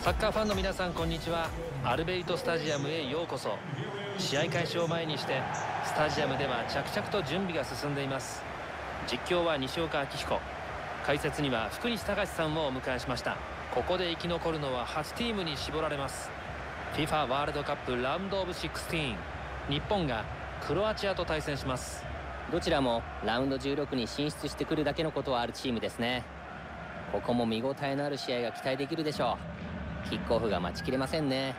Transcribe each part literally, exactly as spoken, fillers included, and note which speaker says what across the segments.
Speaker 1: サッカーファンの皆さん、こんにちは。アルベイトスタジアムへようこそ。試合開始を前にしてスタジアムでは着々と準備が進んでいます。実況は西岡明彦、解説には福西隆さんをお迎えしました。ここで生き残るのははちチームに絞られます。 フィファ ワールドカップラウンドオブじゅうろく、日本がクロアチアと対戦します。
Speaker 2: どちらもラウンドじゅうろくに進出してくるだけのことはあるチームですね。ここも見応えのある試合が期待できるでしょう。キックオフが待ちきれませんね。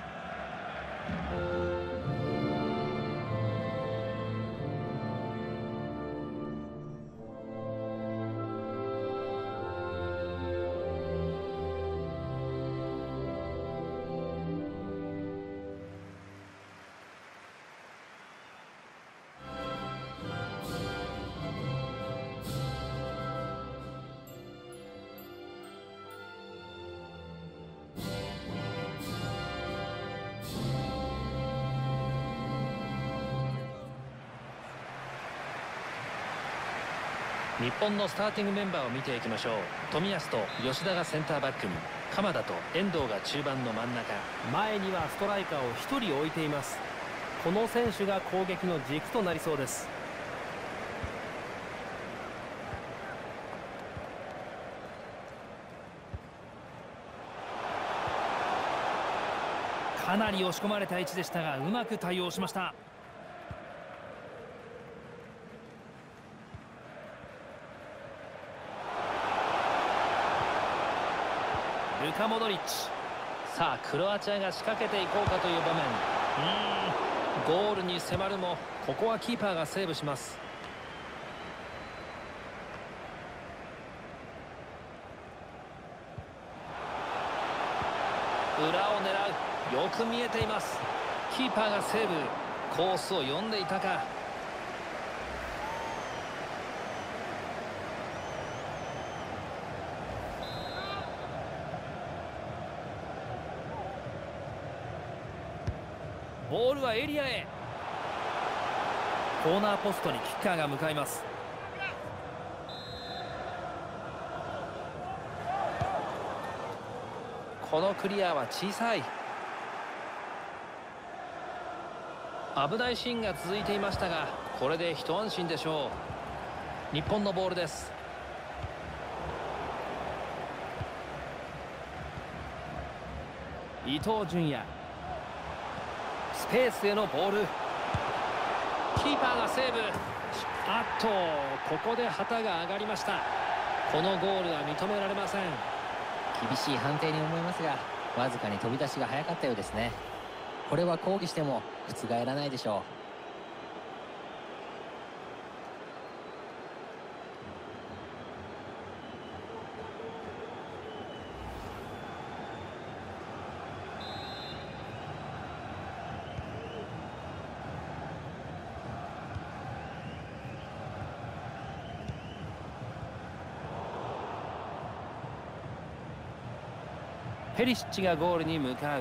Speaker 1: 日本のスターティングメンバーを見ていきましょう。冨安と吉田がセンターバックに、鎌田と遠藤が中盤の真ん中。
Speaker 3: 前にはストライカーをひとり置いています。この選手が攻撃の軸となりそうです。かなり押し込まれた位置でしたが、うまく対応しました。ルカ・モドリッチ。
Speaker 1: さあクロアチアが仕掛けていこうかという場面。うーんゴールに迫るも、ここはキーパーがセーブします。裏を狙う。よく見えています。キーパーがセーブ。コースを読んでいたか。
Speaker 3: ボールはエリアへ。コーナーポストにキッカーが向かいます。
Speaker 1: このクリアは小さい。危ないシーンが続いていましたが、これで一安心でしょう。日本のボールです。
Speaker 3: 伊東純也。スペースへのボール。
Speaker 1: キーパーがセーブ。あっと、ここで旗が上がりました。このゴールは認められません。
Speaker 2: 厳しい判定に思いますが、わずかに飛び出しが早かったようですね。これは抗議しても覆らないでしょう。
Speaker 3: ペリシッチがゴールに向かう。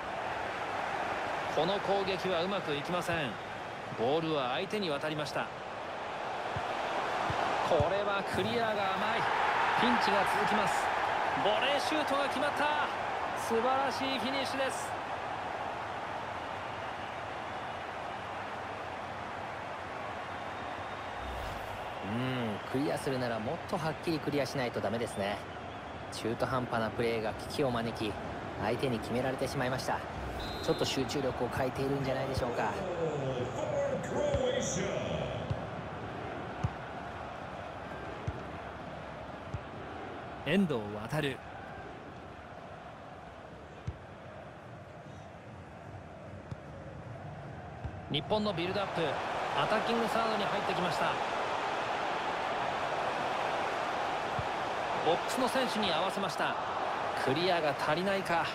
Speaker 1: この攻撃はうまくいきません。ボールは相手に渡りました。これはクリアが甘い。ピンチが続きます。ボレーシュートが決まった。素晴らしいフィニッシュです。
Speaker 2: うーんクリアするならもっとはっきりクリアしないとダメですね。中途半端なプレーが危機を招き、相手に決められてしまいました。ちょっと集中力を欠いているんじゃないでしょうか。
Speaker 3: 遠藤航。
Speaker 1: 日本のビルドアップ、アタッキングサードに入ってきました。ボックスの選手に合わせました。クリアが足りないか。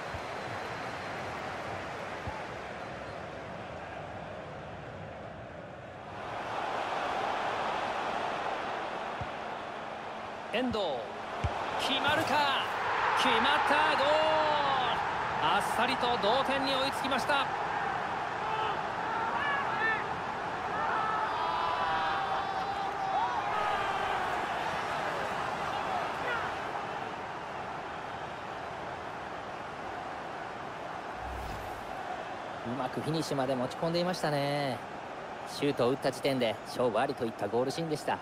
Speaker 1: 遠藤、決まるか。決まった。ゴール。あっさりと同点に追いつきました。
Speaker 2: まくフィニッシュまで持ち込んでいましたね。シュートを打った時点で勝負ありといったゴールシーンでした。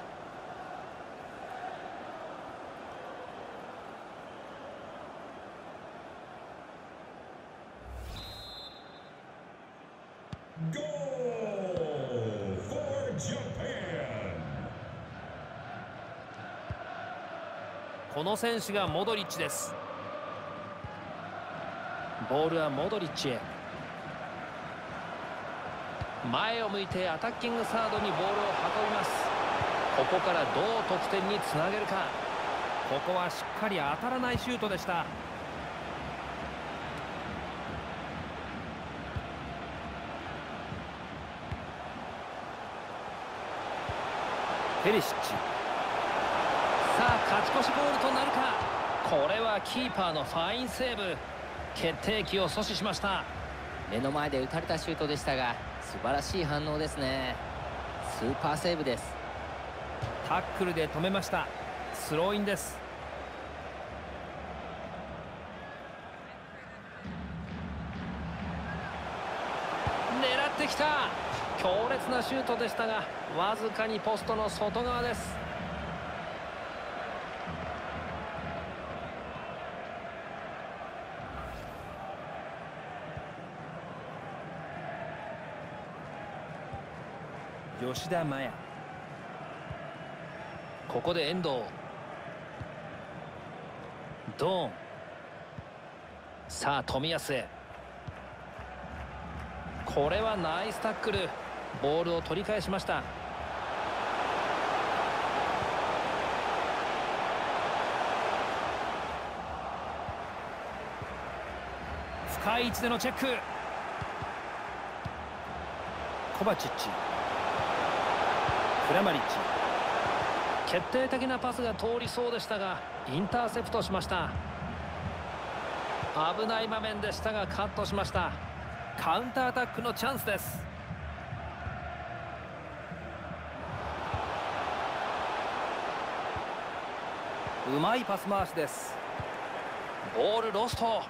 Speaker 3: この選手がモドリッチです。
Speaker 1: ボールはモドリッチへ。前を向いてアタッキングサードにボールを運びます。ここからどう得点につなげるか。
Speaker 3: ここはしっかり当たらないシュートでした。ペリシッチ。
Speaker 1: さあ勝ち越しゴールとなるか。これはキーパーのファインセーブ。決定機を阻止しました。
Speaker 2: 目の前で打たれたシュートでしたが素晴らしい反応ですね。スーパーセーブです。
Speaker 3: タックルで止めました。スローインです。
Speaker 1: 狙ってきた。強烈なシュートでしたがわずかにポストの外側です。
Speaker 3: 吉田麻也。
Speaker 1: ここで遠藤。ドーン。さあ冨安へ。これはナイスタックル。ボールを取り返しました。
Speaker 3: 深い位置でのチェック。コバチッチ。クラマリッチ。
Speaker 1: 決定的なパスが通りそうでしたがインターセプトしました。危ない場面でしたがカットしました。
Speaker 3: カウンターアタックのチャンスです。うまいパス回しです。
Speaker 1: ボールロスト。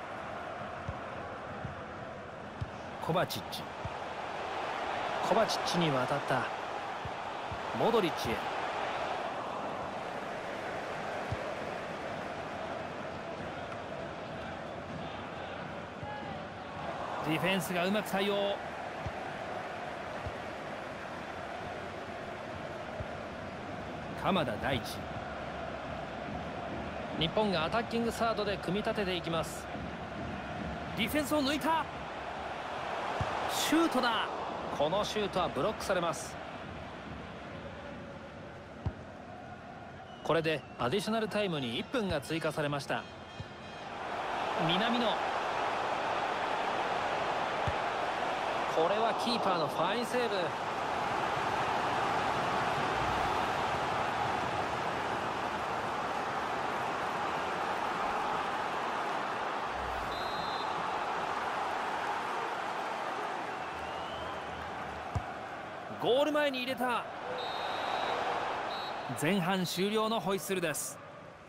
Speaker 3: コバチッチ。
Speaker 1: コバチッチに渡った。
Speaker 3: モドリッチへ。ディフェンスがうまく対応。鎌田大地。
Speaker 1: 日本がアタッキングサードで組み立てていきます。
Speaker 3: ディフェンスを抜いた。シュートだ。
Speaker 1: このシュートはブロックされます。これでアディショナルタイムにいっぷんが追加されました。南野。これはキーパーのファインセーブ。
Speaker 3: ゴール前に入れた。前半終了のホイッスルです。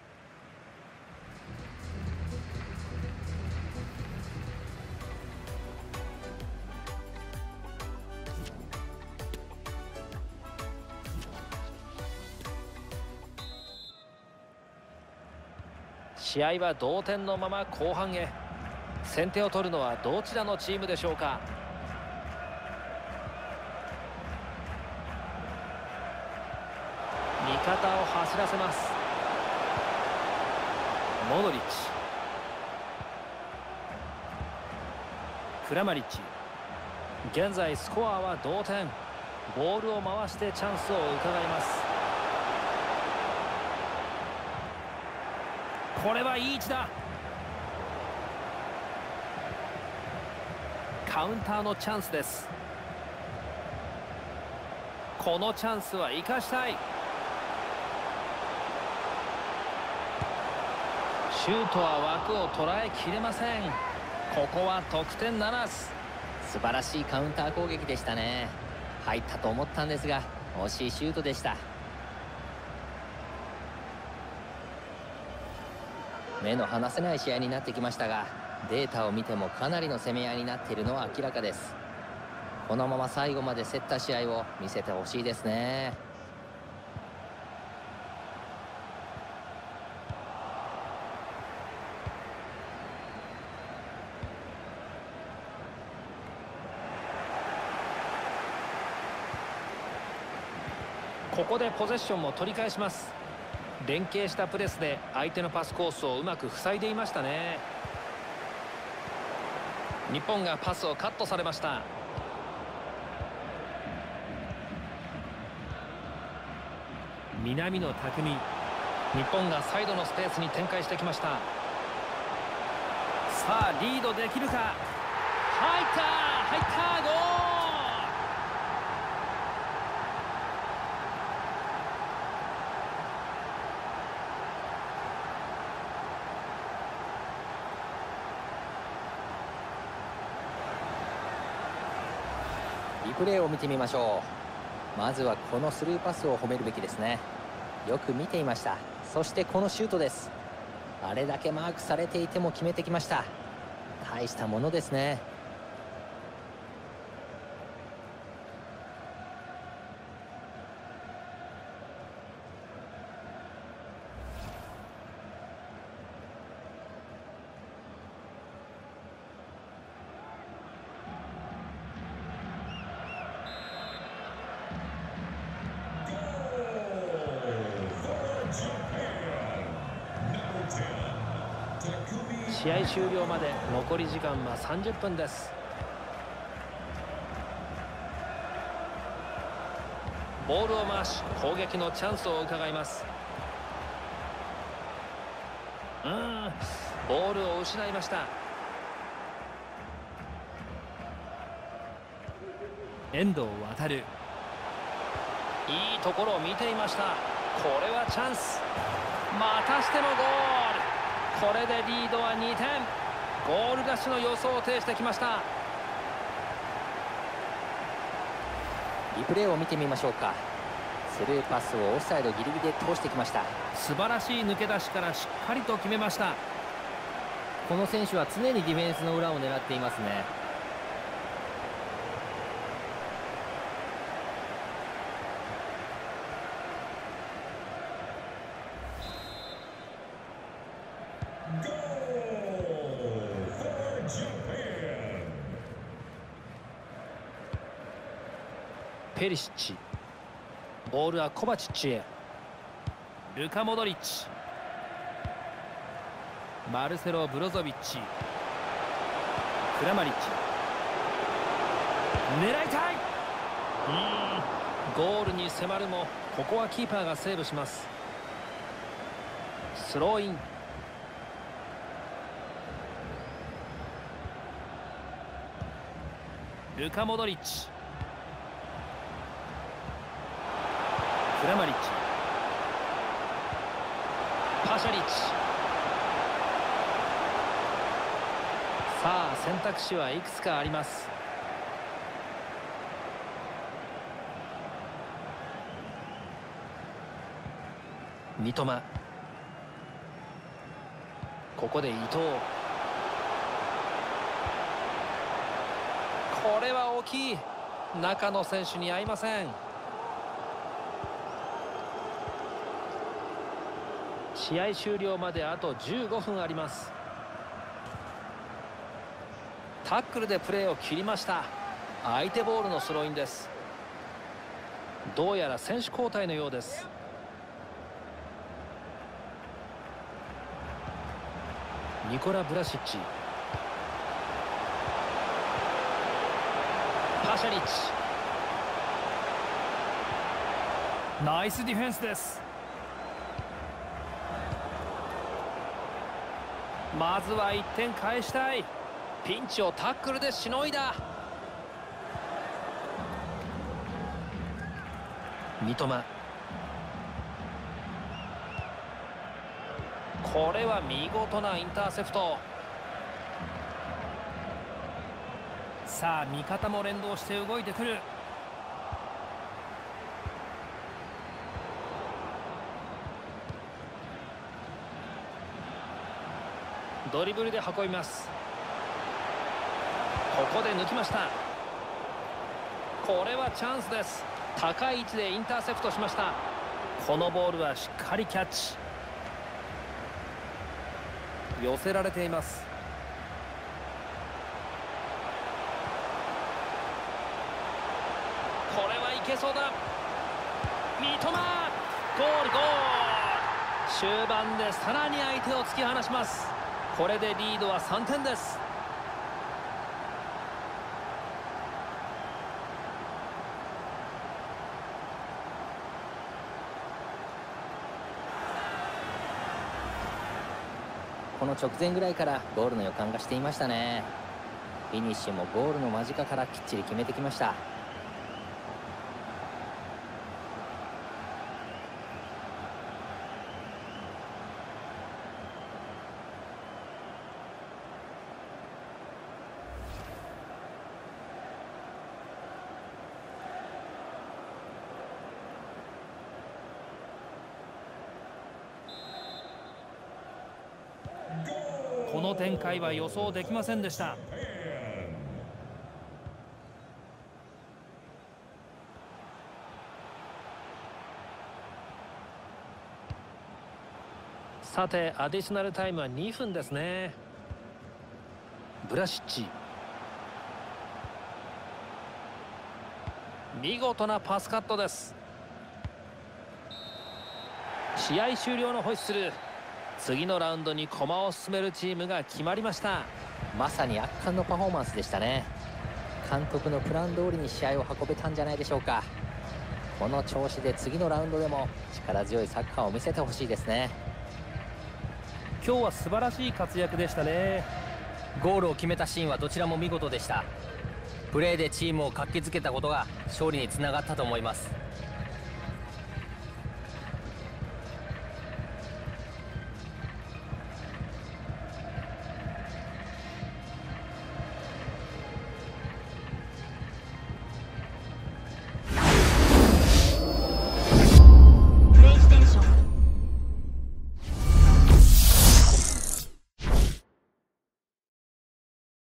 Speaker 1: 試合は同点のまま後半へ。先手を取るのはどちらのチームでしょうか。味方を走らせます。
Speaker 3: モドリッチ。クラマリッチ。
Speaker 1: 現在スコアは同点。ボールを回してチャンスを伺います。
Speaker 3: これはいい位置だ。カウンターのチャンスです。このチャンスは生かしたい。
Speaker 1: シュートは枠を捉えきれません。ここは得点ならず。
Speaker 2: 素晴らしいカウンター攻撃でしたね。入ったと思ったんですが惜しいシュートでした。 目の離せない試合になってきましたが、データを見てもかなりの攻め合いになっているのは明らかです。このまま最後まで競った試合を見せてほしいですね。
Speaker 1: ここでポゼッションを取り返します。連携したプレスで相手のパスコースをうまく塞いでいましたね。日本がパスをカットされました。
Speaker 3: 南野拓実。
Speaker 1: 日本がサイドのスペースに展開してきました。
Speaker 3: さあリードできるか。
Speaker 1: 入った入ったゴール。
Speaker 2: リプレイを見てみましょう。まずはこのスルーパスを褒めるべきですね。よく見ていました。そしてこのシュートです。あれだけマークされていても決めてきました。大したものですね。
Speaker 1: 試合終了まで残り時間はさんじゅっぷんです。ボールを回し攻撃のチャンスを伺います。うーんボールを失いました。
Speaker 3: 遠藤航。
Speaker 1: いいところを見ていました。これはチャンス。またしてもゴール。これでリードはにてん。ゴールラッシュの様相を呈してきました。
Speaker 2: リプレイを見てみましょうか。スルーパスをオフサイドギリギリで通してきました。
Speaker 3: 素晴らしい抜け出しからしっかりと決めました。この選手は常にディフェンスの裏を狙っていますね。
Speaker 1: ペリシッチ。ボールはコバチッチへ。
Speaker 3: ルカ・モドリッチ。マルセロ・ブロゾビッチ。クラマリッチ。狙いたい。
Speaker 1: うーんゴールに迫るもここはキーパーがセーブします。スローイン。
Speaker 3: ルカ・モドリッチ。クラマリッチ。
Speaker 1: パシャリッチ。さあ選択肢はいくつかあります。三笘。ここで伊藤。これは大きい。中の選手に合いません。試合終了まであとじゅうごふんあります。タックルでプレーを切りました。相手ボールのスローインです。どうやら選手交代のようです。ニコラ・ブラシッチ。パシャリッチ。
Speaker 3: ナイスディフェンスです。まずはいってん返したい。
Speaker 1: ピンチをタックルでしのいだ。三笘。これは見事なインターセプト。
Speaker 3: さあ味方も連動して動いてくる。
Speaker 1: ドリブルで運びます。ここで抜きました。これはチャンスです。高い位置でインターセプトしました。
Speaker 3: このボールはしっかりキャッチ。寄せられています。
Speaker 1: これはいけそうだ。三笘、ゴールゴール。終盤でさらに相手を突き放します。これでリードはさんてんです。
Speaker 2: この直前ぐらいからゴールの予感がしていましたね。フィニッシュもゴールの間近からきっちり決めてきました。
Speaker 3: この展開は予想できませんでした。
Speaker 1: さてアディショナルタイムはにふんですね。ブラシッチ、見事なパスカットです。試合終了のホイッスル。次のラウンドに駒を進めるチームが決まりました。
Speaker 2: まさに圧巻のパフォーマンスでしたね。監督のプラン通りに試合を運べたんじゃないでしょうか。この調子で次のラウンドでも力強いサッカーを見せてほしいですね。
Speaker 3: 今日は素晴らしい活躍でしたね。
Speaker 2: ゴールを決めたシーンはどちらも見事でした。プレーでチームを活気づけたことが勝利につながったと思います。